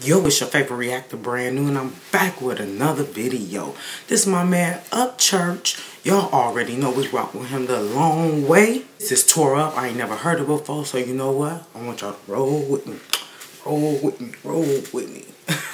Yo, it's your favorite reactor, Brand New, and I'm back with another video. This is my man Upchurch. Y'all already know we rock with him the long way. This is Tore Up. I ain't never heard it before, so you know what? I want y'all to roll with me. Roll with me. Roll with me.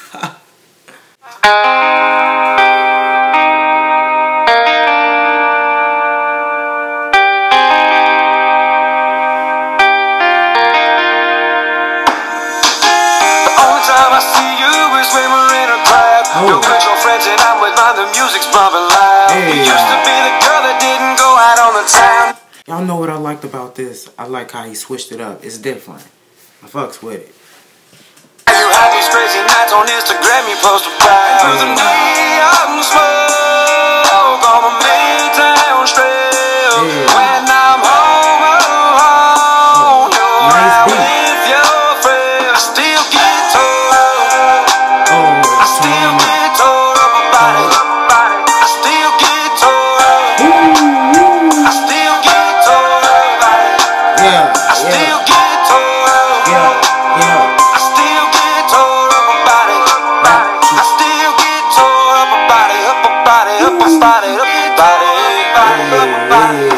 You're with your friends and I'm with mine, the music's bumping loud. We used to be the girl that didn't go out on the town. Y'all know what I liked about this? I like how he switched it up. It's different. I fucks with it. You have these crazy nights on Instagram, you post about through the neon smoke on the Maytown trail. When I'm home alone, you're out with your friends. I still get told I still get tore up about it. I still get tore up. I still get tore up about it. I still get tore up. I still get tore up about it. I still get tore up about it. Up about it. Up about it. Up about it.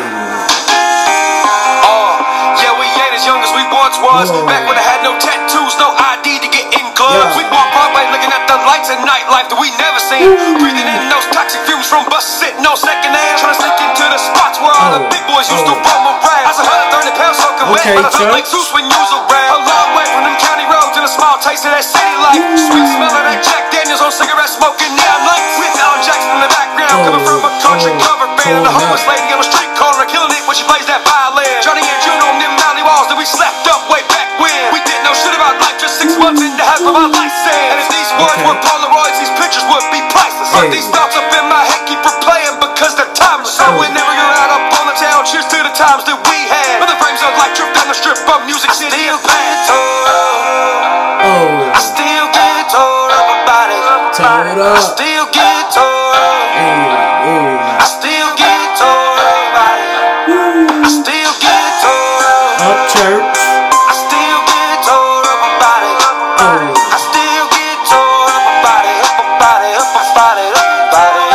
Oh, yeah, we ain't as young as we once was. Back when I had no tattoos, no ID to get in clubs. We walk Broadway looking at the lights and nightlife that we never seen. Breathing in those toxic fumes from buses sitting on second hand. Trying to sneak into the spots where all the big boys used to roam around. I was 130 pounds soaking wet, but I felt like Zeus when you was around. A long way from them county roads and a small taste of that city life. Sweet smell of that Jack Daniels on cigarette smoking neon lights. With Alan Jackson in the background, coming from a country cover band. And a homeless lady on the street corner killing it when she plays that violin. Johnny and Juno on them mountain walls that we slept up way back when. We didn't know shit about life, just 6 months into half of our life. And if these words were Polaroids, these pictures would be priceless. But these thoughts up in my head keep replaying because they're timeless. So whenever you're out up on the town, cheers to the times that we had. When the frames of life drift down the strip from Music City. I still get tore up. I still get tore up about it. I still get tore up. I still get tore up about it. I still get tore up. Upchurch. I still get tore up about it. I still get tore up about it. Up about it. Up about it. Up about it.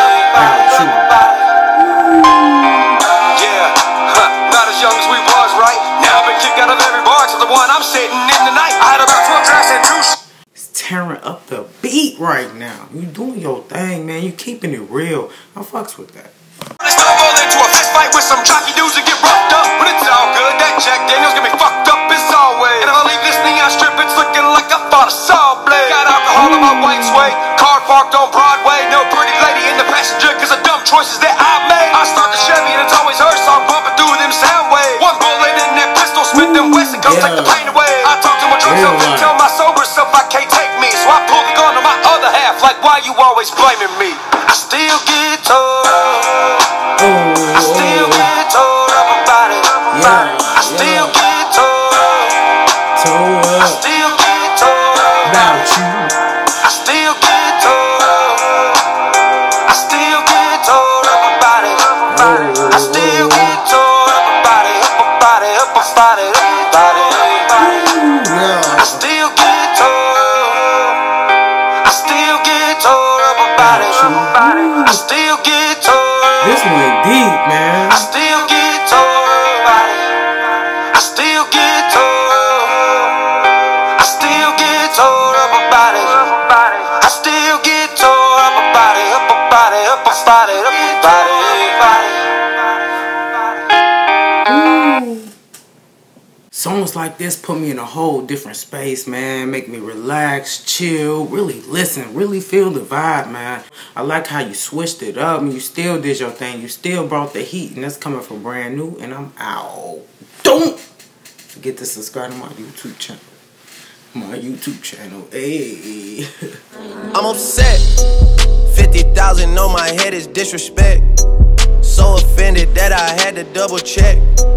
Yeah, not as young as we was, right? Now I've been kicked out of every bar except the one I'm sitting in tonight. I had about 12 tracks and 2 It's tearing up the beat right now. You doing your thing, man. You keeping it real. I fucks with that. I stumble into a fist fight with some jockey dudes that get roughed up. But it's all good, that Jack Daniels got me fucked up as always. And if I leave this neon strip, it's looking like I fought a saw blade. Got alcohol in my white suede, car parked on Broadway. No pretty lady in the passenger cause of dumb choices that I made. I start the Chevy and it's always her song bumping through them sound waves. One bullet in that pistol, Smith & Wesson, come take the pain away. I talk to my drunk self and tell my sober self I can't take me. So I pull the gun on my other half, like why you always blaming me? I still get tore up. I still get tore up about it. I still get tore up. I still get tore up about you. I still get tore up. I still get tore up about it. I still get tore up about it. Up about it. Up about it. Up about it. I still get tore up. I still get tore up about it. I still get tore up. This went deep, man. I still get tore up about it. I still get tore up. I still get tore up about it. I still get tore up about it. Up about it. Up about it. Up about it. Songs like this put me in a whole different space, man. Make me relax, chill, really listen, really feel the vibe, man. I like how you switched it up and you still did your thing. You still brought the heat, and that's coming from Brand New, and I'm out. Don't forget to subscribe to my YouTube channel. Hey. I'm upset. 50,000 on my head is disrespect. So offended that I had to double check.